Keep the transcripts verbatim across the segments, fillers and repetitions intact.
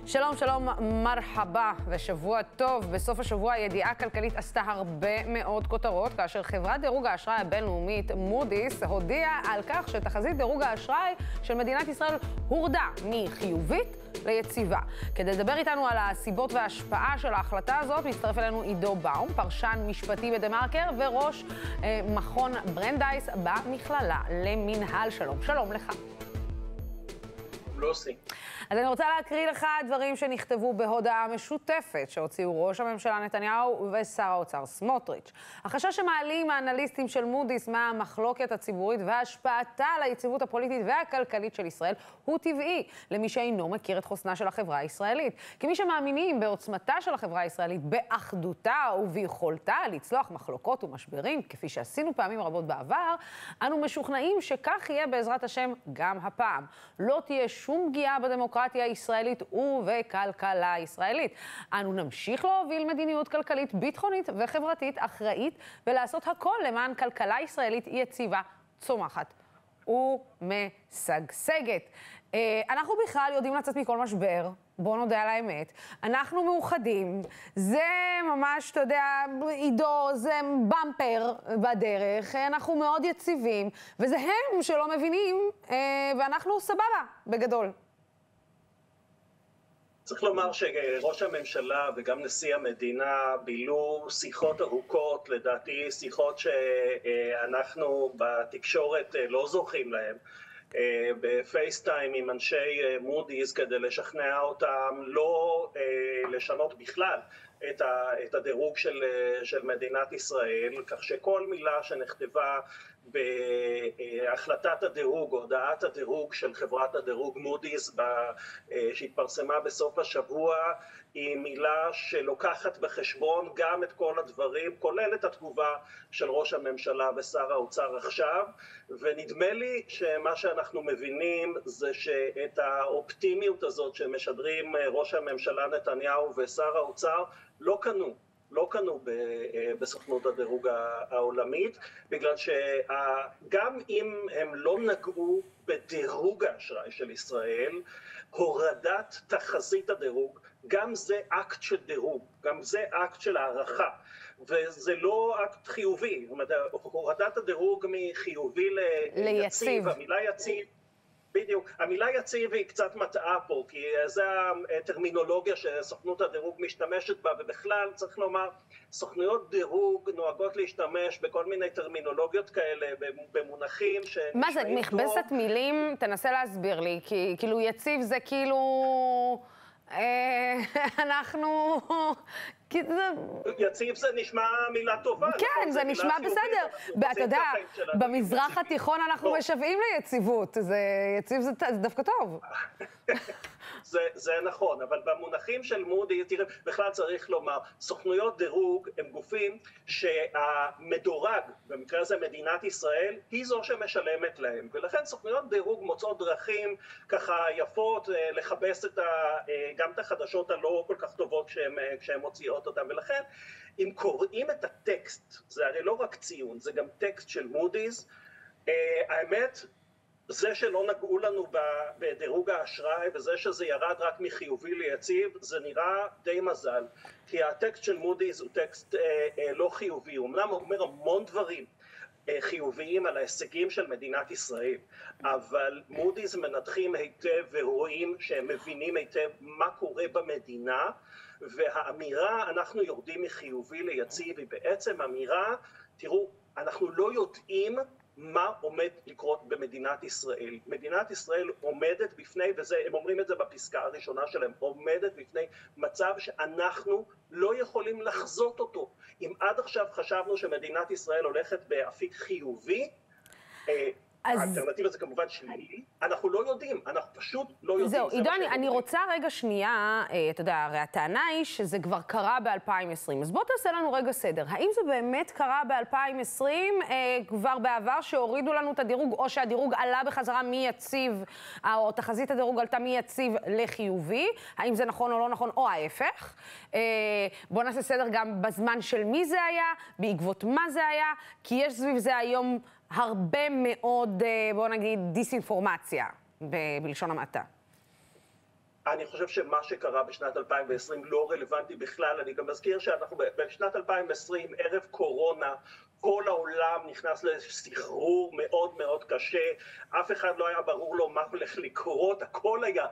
שלום, שלום, מרחבה ושבוע טוב. בסוף השבוע הידיעה הכלכלית עשתה הרבה מאוד כותרות, כאשר חברת דירוג האשראי הבינלאומית מודי'ס הודיעה על כך שתחזית דירוג האשראי של מדינת ישראל הורדה מחיובית ליציבה. כדי לדבר איתנו על הסיבות וההשפעה של ההחלטה הזאת, מצטרף אלינו עידו באום, פרשן משפטי בדה-מרקר וראש אה, מכון ברנדייס במכללה למנהל. שלום, שלום לך. לוסי. אז אני רוצה להקריא לך דברים שנכתבו בהודעה משותפת שהוציאו ראש הממשלה נתניהו ושר האוצר סמוטריץ'. החשש שמעלים האנליסטים של מודי'ס מהמחלוקת הציבורית והשפעתה על היציבות הפוליטית והכלכלית של ישראל הוא טבעי למי שאינו מכיר את חוסנה של החברה הישראלית. כמי שמאמינים בעוצמתה של החברה הישראלית, באחדותה וביכולתה לצלוח מחלוקות ומשברים, כפי שעשינו פעמים רבות בעבר, אנו משוכנעים שכך יהיה בעזרת השם גם הפעם. לא תהיה שום פגיעה בדמוקרטיה הישראלית ובכלכלה הישראלית. אנו נמשיך להוביל מדיניות כלכלית, ביטחונית וחברתית אחראית, ולעשות הכל למען כלכלה ישראלית יציבה, צומחת ומשגשגת. אנחנו בכלל יודעים לצאת מכל משבר, בוא נודה על האמת. אנחנו מאוחדים, זה ממש, אתה יודע, עידו, זה במפר בדרך, אנחנו מאוד יציבים, וזה הם שלא מבינים, ואנחנו סבבה, בגדול. צריך לומר שראש הממשלה וגם נשיא המדינה בילו שיחות ארוכות, לדעתי שיחות שאנחנו בתקשורת לא זוכים להם, בפייסטיים עם אנשי מודי'ס כדי לשכנע אותם לא לשנות בכלל את, ה, את הדירוג של, של מדינת ישראל, כך שכל מילה שנכתבה בהחלטת הדירוג, הודעת הדירוג של חברת הדירוג מודי'ס שהתפרסמה בסוף השבוע, היא מילה שלוקחת בחשבון גם את כל הדברים, כולל את התגובה של ראש הממשלה ושר האוצר עכשיו, ונדמה לי שמה שאנחנו מבינים זה שאת האופטימיות הזאת שמשדרים ראש הממשלה נתניהו ושר האוצר לא קנו. לא קנו בסוכנות הדירוג העולמית, בגלל שגם אם הם לא נגעו בדירוג האשראי של ישראל, הורדת תחזית הדירוג, גם זה אקט של דירוג, גם זה אקט של הערכה, וזה לא אקט חיובי. זאת אומרת, הורדת הדירוג מחיובי ליציב, המילה יציב, בדיוק. המילה יציב היא קצת מטעה פה, כי זו הטרמינולוגיה שסוכנות הדירוג משתמשת בה, ובכלל צריך לומר, סוכנויות דירוג נוהגות להשתמש בכל מיני טרמינולוגיות כאלה, במונחים ש... מה זה, מכבסת מילים? תנסה להסביר לי, כי כאילו יציב זה כאילו... אנחנו... יציב זה נשמע מילה טובה. כן, זה נשמע בסדר. ואתה יודע, במזרח התיכון אנחנו משוועים ליציבות. יציב זה דווקא טוב. זה נכון, אבל במונחים של מודי, תראה, בכלל צריך לומר, סוכנויות דירוג הם גופים שהמדורג, במקרה הזה מדינת ישראל, היא זו שמשלמת להם. ולכן סוכנויות דירוג מוצאות דרכים ככה יפות לחפש גם את החדשות הלא כל כך טובות כשהן מוציאות אותם. ולכן, אם קוראים את הטקסט, זה הרי לא רק ציון, זה גם טקסט של מודי'ס, האמת, זה שלא נגעו לנו בדירוג האשראי וזה שזה ירד רק מחיובי ליציב, זה נראה די מזל, כי הטקסט של מודי'ס הוא טקסט אה, אה, לא חיובי, הוא אמנם אומר המון דברים אה, חיוביים על ההישגים של מדינת ישראל, אבל מודי'ס מנתחים היטב ורואים שהם מבינים היטב מה קורה במדינה, והאמירה אנחנו יורדים מחיובי ליציב היא בעצם אמירה, תראו, אנחנו לא יודעים מה עומד לקרות במדינת ישראל. מדינת ישראל עומדת בפני, והם אומרים את זה בפסקה הראשונה שלהם, עומדת בפני מצב שאנחנו לא יכולים לחזות אותו. אם עד עכשיו חשבנו שמדינת ישראל הולכת באפיק חיובי, אז... האלטרנטיבה זה כמובן שלילי, אנחנו לא יודעים, אנחנו פשוט לא יודעים. זהו, עידו, אני, אני רוצה רגע שנייה, אה, אתה יודע, הרי הטענה היא שזה כבר קרה ב-אלפיים ועשרים, אז בוא תעשה לנו רגע סדר. האם זה באמת קרה ב-אלפיים ועשרים, אה, כבר בעבר שהורידו לנו את הדירוג, או שהדירוג עלה בחזרה מיציב, או תחזית הדירוג עלתה מיציב לחיובי? האם זה נכון או לא נכון, או ההפך? אה, בוא נעשה סדר גם בזמן של מי זה היה, בעקבות מה זה היה, כי יש סביב זה היום... הרבה מאוד, בוא נגיד, דיסאינפורמציה, בלשון המעטה. אני חושב שמה שקרה בשנת אלפיים ועשרים לא רלוונטי בכלל. אני גם מזכיר שאנחנו בשנת אלפיים ועשרים, ערב קורונה, כל העולם נכנס לסחרור מאוד מאוד קשה, אף אחד לא היה ברור לו מה הולך לקרות, הכל היה,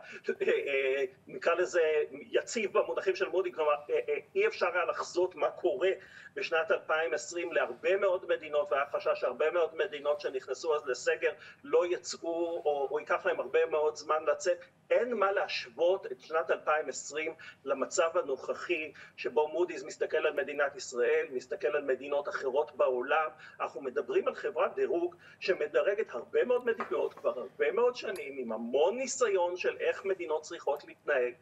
נקרא לזה, יציב במונחים של מודי, כלומר, אי אפשר היה לחזות מה קורה בשנת אלפיים ועשרים להרבה מאוד מדינות, והיה חשש שהרבה מאוד מדינות שנכנסו אז לסגר לא יצאו, או, או ייקח להם הרבה מאוד זמן לצאת. אין מה להשוות את שנת אלפיים ועשרים למצב הנוכחי, שבו מודי'ס מסתכל על מדינת ישראל, מסתכל על מדינות אחרות בעולם. אנחנו מדברים על חברת דירוג שמדרגת הרבה מאוד מדינות, כבר הרבה מאוד שנים, עם המון ניסיון של איך מדינות צריכות להתנהג,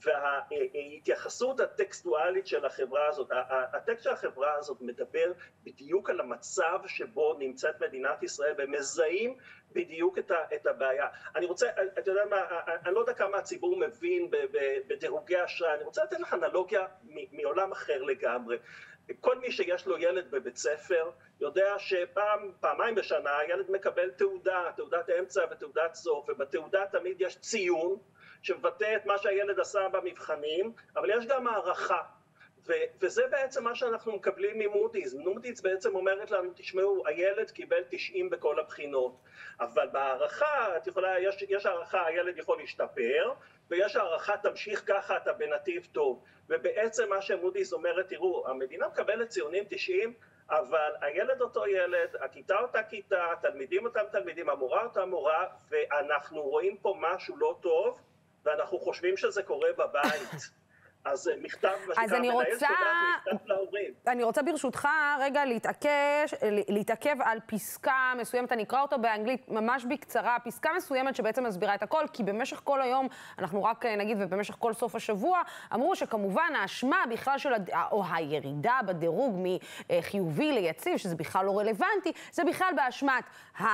וההתייחסות הטקסטואלית של החברה הזאת, הטקסט של החברה הזאת מדבר בדיוק על המצב שבו נמצאת מדינת ישראל, ומזהים בדיוק את, ה, את הבעיה. אני רוצה, אתה יודע מה, אני לא יודע כמה הציבור מבין בדירוגי אשראי, אני רוצה לתת לך אנלוגיה מעולם אחר לגמרי. כל מי שיש לו ילד בבית ספר יודע שפעם, פעמיים בשנה הילד מקבל תעודה, תעודת אמצע ותעודת סוף, ובתעודה תמיד יש ציון שמבטא את מה שהילד עשה במבחנים, אבל יש גם הערכה. ו- וזה בעצם מה שאנחנו מקבלים ממודי'ס. מודי'ס בעצם אומרת לנו, תשמעו, הילד קיבל תשעים בכל הבחינות, אבל בהערכה, את יכולה, יש, יש הערכה, הילד יכול להשתפר, ויש הערכה, תמשיך ככה, אתה בנתיב טוב. ובעצם מה שמודי'ס אומרת, תראו, המדינה מקבלת ציונים תשעים, אבל הילד אותו ילד, הכיתה אותה כיתה, תלמידים אותם תלמידים, המורה אותה מורה, ואנחנו רואים פה משהו לא טוב, ואנחנו חושבים שזה קורה בבית. אז מכתב, אז אני רוצה, מכתב להורים. אני רוצה ברשותך רגע להתעקש, להתעכב על פסקה מסוימת, אני אקרא אותו באנגלית ממש בקצרה, פסקה מסוימת שבעצם מסבירה את הכל, כי במשך כל היום, אנחנו רק נגיד, ובמשך כל סוף השבוע, אמרו שכמובן האשמה בכלל של, או הירידה בדירוג מחיובי ליציב, שזה בכלל לא רלוונטי, זה בכלל באשמת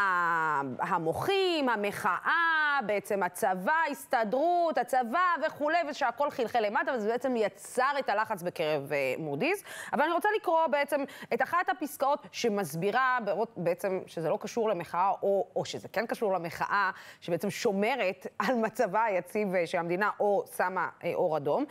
המוחים, המחאה, בעצם הצבא, הסתדרות, הצבא וכו', ושהכל חלחל למטה, וזה בעצם יצר את הלחץ בקרב מודי'ס. אבל אני רוצה לקרוא בעצם את אחת הפסקאות שמסבירה בעצם שזה לא קשור למחאה, או, או שזה כן קשור למחאה, שבעצם שומרת על מצבה היציב שהמדינה או שמה אור אדום.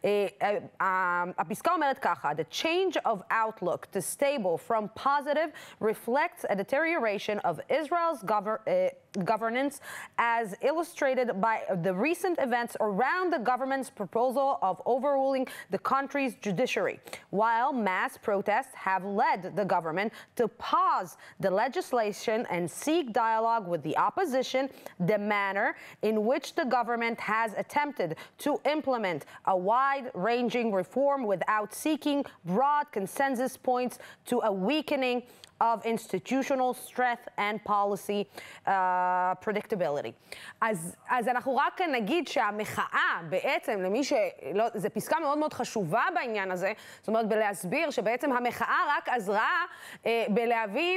הפסקה אומרת ככה, The change of outlook to stable from positive reflects a deterioration of Israel's government uh, governance as illustrated by the recent events around the government's proposal of overruling the country's judiciary. While mass protests have led the government to pause the legislation and seek dialogue with the opposition, the manner in which the government has attempted to implement a wide-ranging reform without seeking broad consensus points to a weakening of institutional strength and policy uh, predictability. אז, אז אנחנו רק נגיד שהמחאה בעצם, למי שלא, זה פסקה מאוד מאוד חשובה בעניין הזה, זאת אומרת בלהסביר שבעצם המחאה רק עזרה אה, בלהבין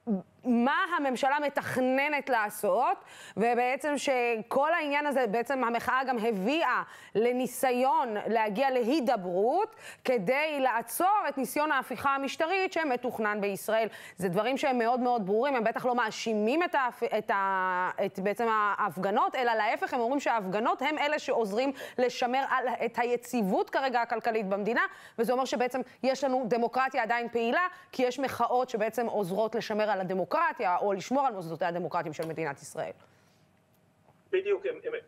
מה הממשלה מתכננת לעשות, ובעצם שכל העניין הזה, בעצם המחאה גם הביאה לניסיון להגיע להידברות, כדי לעצור את ניסיון ההפיכה המשטרית שמתוכנן בישראל. זה דברים שהם מאוד מאוד ברורים, הם בטח לא מאשימים את, ההפ... את, ה... את בעצם ההפגנות, אלא להפך, הם אומרים שההפגנות הם אלה שעוזרים לשמר על... את היציבות כרגע הכלכלית במדינה, וזה אומר שבעצם יש לנו דמוקרטיה עדיין פעילה, כי יש מחאות שבעצם עוזרות לשמר על הדמוקרטיה, או לשמור על מוסדותיה הדמוקרטיים של מדינת ישראל. בדיוק,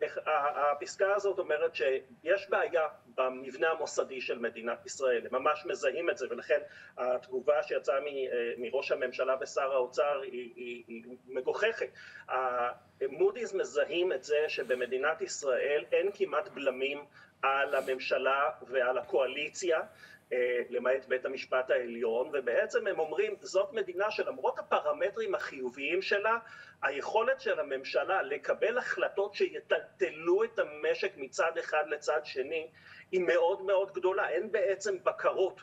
הפסקה הזאת אומרת שיש בעיה במבנה המוסדי של מדינת ישראל, הם ממש מזהים את זה, ולכן התגובה שיצאה מראש הממשלה ושר האוצר היא, היא, היא מגוחכת. מודי'ס מזהים את זה שבמדינת ישראל אין כמעט בלמים על הממשלה ועל הקואליציה, למעט בית המשפט העליון, ובעצם הם אומרים, זאת מדינה שלמרות הפרמטרים החיוביים שלה, היכולת של הממשלה לקבל החלטות שיטלטלו את המשק מצד אחד לצד שני, היא מאוד מאוד גדולה, אין בעצם בקרות.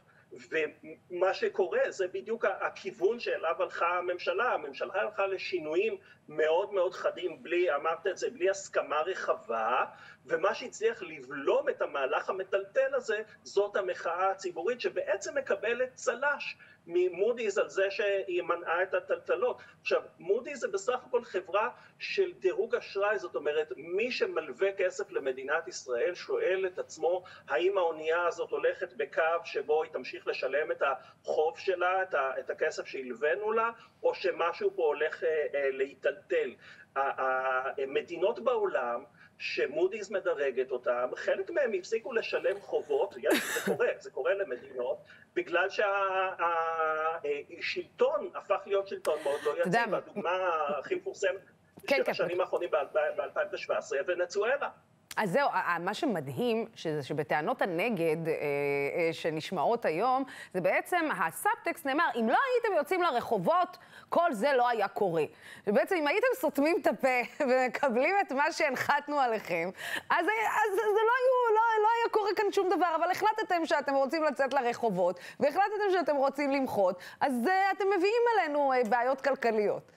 ומה שקורה זה בדיוק הכיוון שאליו הלכה הממשלה, הממשלה הלכה לשינויים מאוד מאוד חדים, בלי, אמרת את זה, בלי הסכמה רחבה, ומה שהצליח לבלום את המהלך המטלטל הזה, זאת המחאה הציבורית שבעצם מקבלת צל"ש ממודי'ס על זה שהיא מנעה את הטלטלות. עכשיו, מודי'ס זה בסך הכל חברה של דירוג אשראי, זאת אומרת, מי שמלווה כסף למדינת ישראל שואל את עצמו, האם האונייה הזאת הולכת בקו שבו היא תמשיך לשלם את החוב שלה, את, ה, את הכסף שהלווינו לה, או שמשהו פה הולך אה, אה, להיטלטל. המדינות בעולם, שמודי'ס מדרגת אותם, חלק מהם הפסיקו לשלם חובות, זה קורה, זה קורה למדינות, בגלל שהשלטון הפך להיות שלטון מאוד לא יציב. הדוגמה הכי מפורסמת של השנים האחרונים ב-אלפיים שבע עשרה, ונצואלה. אז זהו, מה שמדהים, שזה שבטענות הנגד אה, אה, שנשמעות היום, זה בעצם, הסאבטקסט נאמר, אם לא הייתם יוצאים לרחובות, כל זה לא היה קורה. ובעצם, אם הייתם סותמים את הפה ומקבלים את מה שהנחתנו עליכם, אז, אז זה לא, היו, לא, לא היה קורה כאן שום דבר, אבל החלטתם שאתם רוצים לצאת לרחובות, והחלטתם שאתם רוצים למחות, אז אה, אתם מביאים עלינו אה, בעיות כלכליות.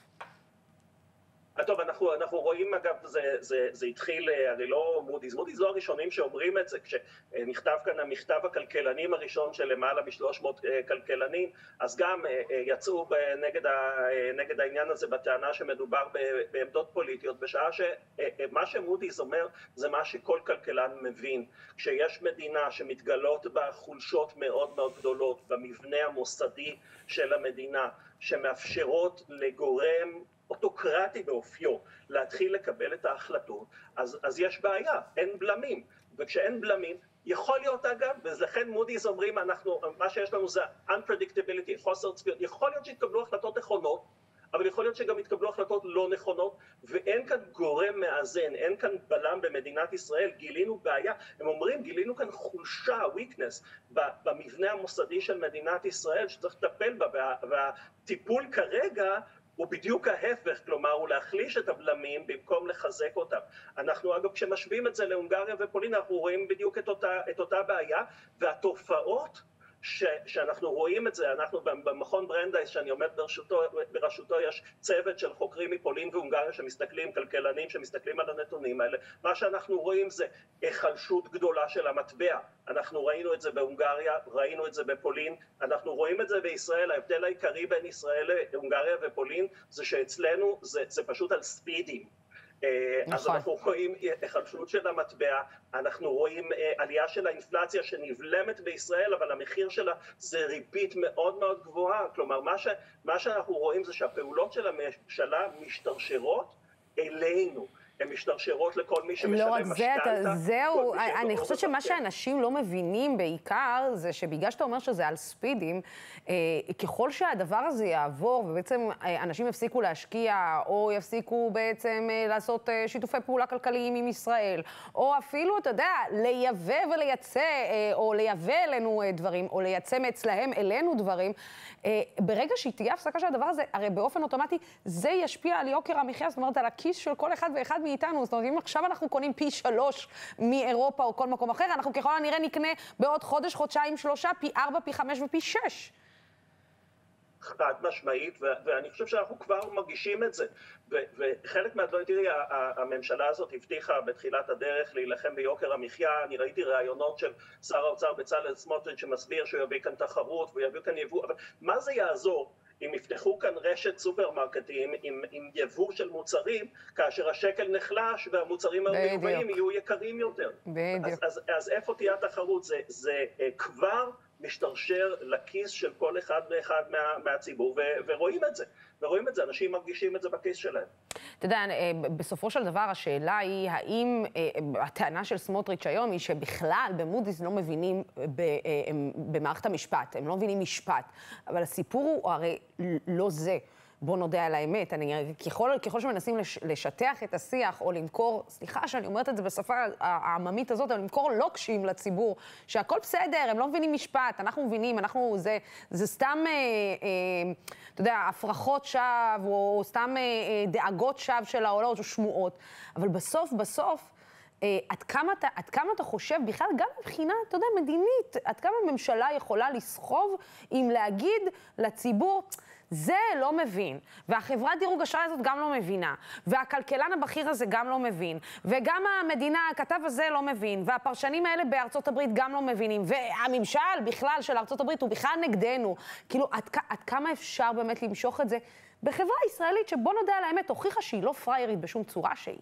טוב, אנחנו, אנחנו רואים, אגב, זה, זה, זה התחיל, הרי לא מודי'ס, מודי'ס לא הראשונים שאומרים את זה, כשנכתב כאן המכתב הכלכלנים הראשון של למעלה משלוש מאות כלכלנים, אז גם יצאו נגד, ה, נגד העניין הזה בטענה שמדובר בעמדות פוליטיות, בשעה שמה שמודי'ס אומר זה מה שכל כלכלן מבין. כשיש מדינה שמתגלות בה חולשות מאוד מאוד גדולות במבנה המוסדי של המדינה, שמאפשרות לגורם אוטוקרטי באופיו להתחיל לקבל את ההחלטות, אז, אז יש בעיה, אין בלמים. וכשאין בלמים, יכול להיות אגב, ולכן מודי'ס אומרים, אנחנו, מה שיש לנו זה unpredictability, חוסר צפיות, יכול להיות שהתקבלו החלטות נכונות, אבל יכול להיות שגם התקבלו החלטות לא נכונות, ואין כאן גורם מאזן, אין כאן בלם במדינת ישראל, גילינו בעיה, הם אומרים, גילינו כאן חולשה, weakness, במבנה המוסדי של מדינת ישראל, שצריך לטפל בה, וה, והטיפול כרגע, הוא בדיוק ההפך, כלומר, הוא להחליש את הבלמים במקום לחזק אותם. אנחנו, אגב, כשמשווים את זה להונגריה ופולין, אנחנו רואים בדיוק את אותה, את אותה בעיה, והתופעות ש, שאנחנו רואים את זה, אנחנו במכון ברנדייס, שאני עומד בראשותו, בראשותו יש צוות של חוקרים מפולין והונגריה שמסתכלים, כלכלנים שמסתכלים על הנתונים האלה. מה שאנחנו רואים זה החלשות גדולה של המטבע. אנחנו ראינו את זה בהונגריה, ראינו את זה בפולין, אנחנו רואים את זה בישראל. ההבדל העיקרי בין ישראל להונגריה ופולין זה שאצלנו זה, זה פשוט על ספידים. נכון. אז אנחנו רואים החלשות של המטבע, אנחנו רואים עלייה של האינפלציה שנבלמת בישראל, אבל המחיר שלה זה ריבית מאוד מאוד גבוהה. כלומר, מה, ש, מה שאנחנו רואים זה שהפעולות של הממשלה משתרשרות אלינו. הן משתרשרות לכל מי שמשלם משכנתא. לא רק זה, זהו, אני חושבת שמה שאנשים לא מבינים בעיקר, זה שבגלל שאתה אומר שזה על ספידים, ככל שהדבר הזה יעבור, ובעצם אנשים יפסיקו להשקיע, או יפסיקו בעצם לעשות שיתופי פעולה כלכליים עם ישראל, או אפילו, אתה יודע, לייבא ולייצא, או לייבא אלינו דברים, או לייצא מאצלהם אלינו דברים, ברגע שתהיה הפסקה של הדבר הזה, הרי באופן אוטומטי, זה ישפיע על יוקר המחיה, זאת אומרת, על הכיס של כל אחד ואחד מאיתנו. זאת אומרת, אם עכשיו אנחנו קונים פי שלוש מאירופה או כל מקום אחר, אנחנו ככל הנראה נקנה בעוד חודש, חודשיים, שלושה, פי ארבע, פי חמש ופי שש. חד משמעית, ואני חושב שאנחנו כבר מרגישים את זה. וחלק מהדברים, תראי, הממשלה הזאת הבטיחה בתחילת הדרך להילחם ביוקר המחיה. אני ראיתי ראיונות של שר האוצר בצלאל סמוטריץ' שמסביר שהוא יביא כאן תחרות ויביא כאן יבוא, אבל מה זה יעזור אם יפתחו כאן רשת סופרמרקטים עם, עם יבוא של מוצרים, כאשר השקל נחלש והמוצרים המיובאים יהיו יקרים יותר? בדיוק. אז, אז, אז איפה תהיה התחרות? זה, זה כבר משתרשר לכיס של כל אחד ואחד מה, מהציבור, ו, ורואים את זה. ורואים את זה, אנשים מרגישים את זה בכיס שלהם. אתה יודע, בסופו של דבר השאלה היא, האם הטענה של סמוטריץ' היום היא שבכלל במודי'ס לא מבינים במערכת המשפט, הם לא מבינים משפט, אבל הסיפור הוא הרי לא זה. בוא נודה על האמת, אני, ככל, ככל שמנסים לש, לשטח את השיח או למכור, סליחה שאני אומרת את זה בשפה העממית הזאת, אבל למכור לוקשים לציבור, שהכל בסדר, הם לא מבינים משפט, אנחנו מבינים, אנחנו, זה, זה סתם, אה, אה, אתה יודע, הפרחות שווא, או סתם אה, דאגות שווא של העולם, או שמועות, אבל בסוף, בסוף, אה, עד כמה אתה, עד כמה אתה חושב, בכלל גם מבחינה, אתה יודע, מדינית, עד כמה הממשלה יכולה לסחוב אם להגיד לציבור, זה לא מבין, והחברת דירוג אשראי הזאת גם לא מבינה, והכלכלן הבכיר הזה גם לא מבין, וגם המדינה, הכתב הזה לא מבין, והפרשנים האלה בארצות הברית גם לא מבינים, והממשל בכלל של ארצות הברית הוא בכלל נגדנו. כאילו, עד, עד כמה אפשר באמת למשוך את זה בחברה ישראלית שבוא נודע על האמת, הוכיחה שהיא לא פריירית בשום צורה שהיא.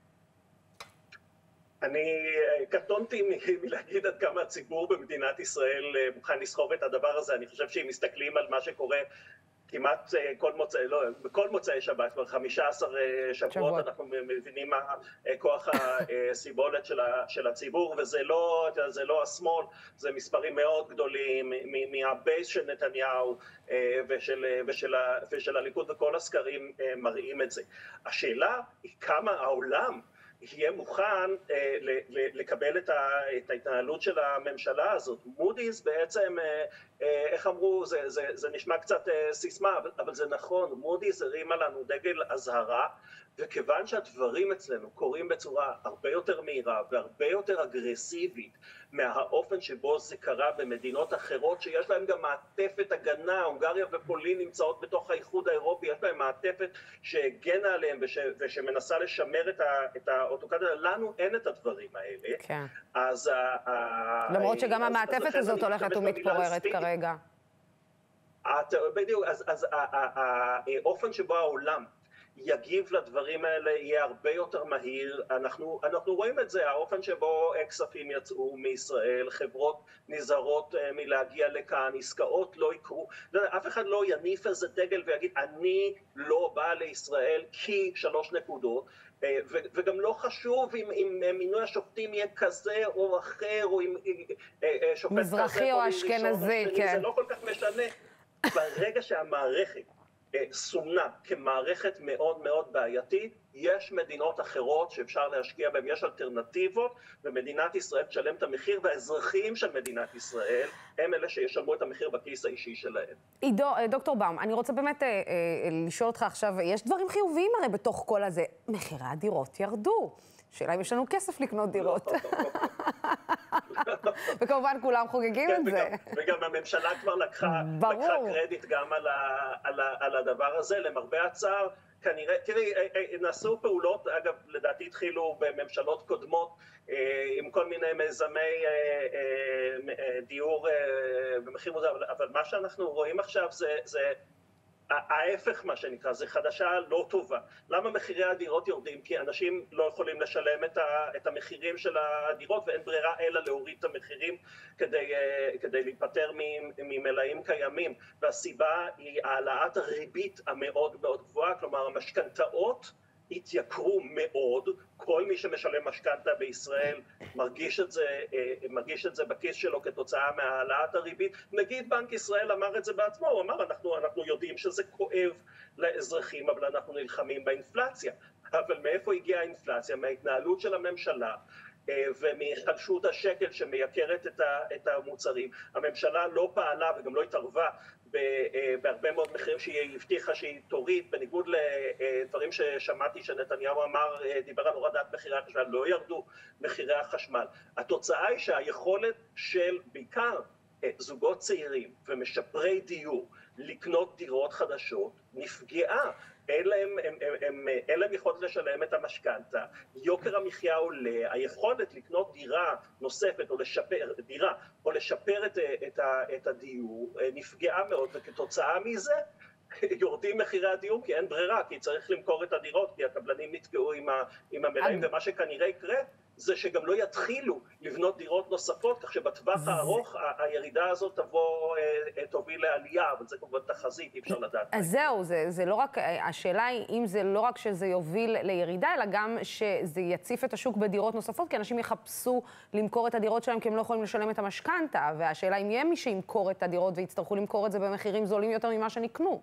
אני קטונתי מלהגיד עד כמה הציבור במדינת ישראל מוכן לסחוב את הדבר הזה. אני חושב שאם מסתכלים על מה שקורה כמעט כל מוצאי, לא, בכל מוצאי שבת, כבר חמישה עשר שבועות, אנחנו מבינים מה כוח הסיבולת של הציבור, וזה לא, זה לא השמאל, זה מספרים מאוד גדולים מהבייס של נתניהו ושל, ושל, ושל הליכוד, וכל הסקרים מראים את זה. השאלה היא כמה העולם יהיה מוכן אה, ל- לקבל את, ה- את ההתנהלות של הממשלה הזאת. מודי'ס בעצם, אה, אה, איך אמרו, זה, זה, זה נשמע קצת אה, סיסמה, אבל, אבל זה נכון, מודי'ס הרימה לנו דגל אזהרה, וכיוון שהדברים אצלנו קורים בצורה הרבה יותר מהירה והרבה יותר אגרסיבית מהאופן שבו זה קרה במדינות אחרות שיש להם גם מעטפת הגנה, הונגריה ופולין נמצאות בתוך האיחוד האירופי, יש להם מעטפת שהגנה עליהם וש, ושמנסה לשמר את, ה, את האוטוקרטיה, לנו אין את הדברים האלה. כן. אז למרות שגם אז, המעטפת אז הזאת הולכת ומתפוררת כרגע. בדיוק, אז, אז האופן שבו העולם יגיב לדברים האלה יהיה הרבה יותר מהיר. אנחנו, אנחנו רואים את זה, האופן שבו כספים יצאו מישראל, חברות נזהרות מלהגיע לכאן, עסקאות לא יקרו, אף אחד לא יניף איזה דגל ויגיד אני לא בא לישראל כי שלוש נקודות, וגם לא חשוב אם, אם מינוי השופטים יהיה כזה או אחר, או אם שופט מזרחי או אשכנזי, כן. זה לא כל כך משנה. ברגע שהמערכת סומנה כמערכת מאוד מאוד בעייתית, יש מדינות אחרות שאפשר להשקיע בהן, יש אלטרנטיבות, ומדינת ישראל תשלם את המחיר, והאזרחים של מדינת ישראל הם אלה שישלמו את המחיר בכיס האישי שלהם. עידו, דוקטור באום, אני רוצה באמת אה, אה, לשאול אותך עכשיו, יש דברים חיוביים הרי בתוך כל הזה. מחירי הדירות ירדו. שאלה אם יש לנו כסף לקנות דירות. וכמובן כולם חוגגים את זה. וגם הממשלה כבר לקחה קרדיט גם על הדבר הזה, למרבה הצער. כנראה, תראי, נעשו פעולות, אגב, לדעתי התחילו בממשלות קודמות, עם כל מיני מיזמי דיור במחיר מוזל, אבל מה שאנחנו רואים עכשיו זה ההפך, מה שנקרא, זה חדשה לא טובה. למה מחירי הדירות יורדים? כי אנשים לא יכולים לשלם את, ה, את המחירים של הדירות, ואין ברירה אלא להוריד את המחירים כדי, כדי להיפטר ממלאים קיימים. והסיבה היא העלאת הריבית המאוד מאוד גבוהה, כלומר המשכנתאות התייקרו מאוד, כל מי שמשלם משכנתה בישראל מרגיש את זה, מרגיש את זה בכיס שלו כתוצאה מהעלאת הריבית. נגיד בנק ישראל אמר את זה בעצמו, הוא אמר אנחנו, אנחנו יודעים שזה כואב לאזרחים, אבל אנחנו נלחמים באינפלציה. אבל מאיפה הגיעה האינפלציה? מההתנהלות של הממשלה ומחלשות השקל שמייקרת את המוצרים. הממשלה לא פעלה וגם לא התערבה בהרבה מאוד מחירים שהיא הבטיחה שהיא תוריד, בניגוד לדברים ששמעתי שנתניהו אמר, דיבר על הורדת מחירי החשמל, לא ירדו מחירי החשמל. התוצאה היא שהיכולת של בעיקר זוגות צעירים ומשפרי דיור לקנות דירות חדשות נפגעה. אין להם, הם, הם, הם, אין להם יכולת לשלם את המשכנתה, יוקר המחיה עולה, היכולת לקנות דירה נוספת או לשפר, דירה, או לשפר את, את, את הדיור נפגעה מאוד, וכתוצאה מזה יורדים מחירי הדיור, כי אין ברירה, כי צריך למכור את הדירות, כי הקבלנים נתקעו עם, ה, עם המלאים, ומה שכנראה יקרה זה שגם לא יתחילו לבנות דירות נוספות, כך שבטווח הארוך הירידה הזאת תבוא, תוביל לעלייה, אבל זה כמובן תחזית, אי אפשר לדעת. אז זהו, זה, זה לא רק, השאלה היא אם זה לא רק שזה יוביל לירידה, אלא גם שזה יציף את השוק בדירות נוספות, כי אנשים יחפשו למכור את הדירות שלהם, כי הם לא יכולים לשלם את המשכנתה, והשאלה אם יהיה מי שימכור את הדירות ויצטרכו למכור את זה במחירים זולים יותר ממה שנקנו.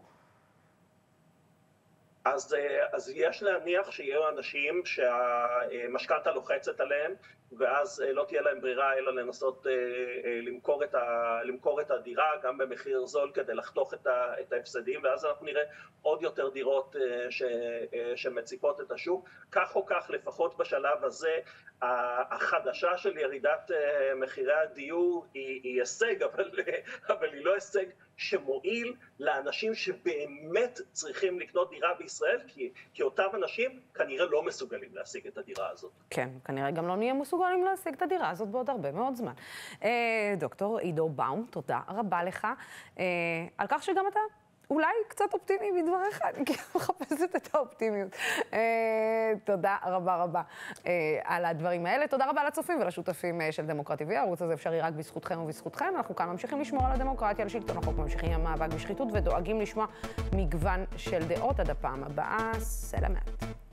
אז, אז יש להניח שיהיו אנשים שהמשכנתה לוחצת עליהם, ואז לא תהיה להם ברירה אלא לנסות למכור את, ה, למכור את הדירה גם במחיר זול כדי לחתוך את, ה, את ההפסדים, ואז אנחנו נראה עוד יותר דירות ש, שמציפות את השוק. כך או כך, לפחות בשלב הזה, החדשה של ירידת מחירי הדיור היא, היא הישג, אבל, אבל היא לא הישג שמועיל לאנשים שבאמת צריכים לקנות דירה בישראל, כי, כי אותם אנשים כנראה לא מסוגלים להשיג את הדירה הזאת. כן, כנראה גם לא נהיה מסוגלים להשיג את הדירה הזאת בעוד הרבה מאוד זמן. דוקטור עידו באום, תודה רבה לך על כך שגם אתה אולי קצת אופטימי מדבריך, אני כאילו מחפשת את האופטימיות. תודה רבה רבה על הדברים האלה. תודה רבה לצופים ולשותפים של דמוקרטי וי. הערוץ הזה אפשרי רק בזכותכם ובזכותכם. אנחנו כאן ממשיכים לשמור על הדמוקרטיה, על שלטון החוק, ממשיכים עם המאבק בשחיתות ודואגים לשמוע מגוון של דעות. עד הפעם הבאה, סלאמת.